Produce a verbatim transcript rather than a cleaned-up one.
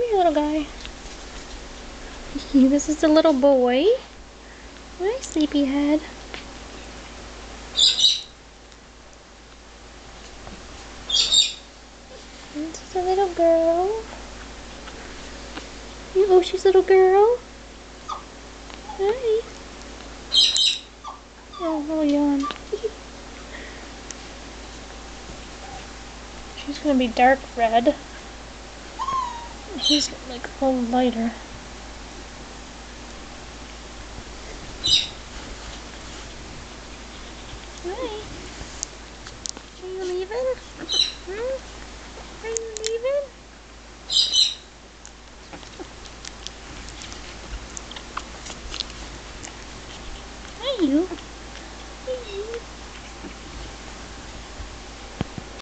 here, little guy. This is the little boy. Hi, sleepyhead. This is a little girl. Oh, she's a little girl. Hi. Oh, little yawn. She's gonna be dark red. He's like a little lighter.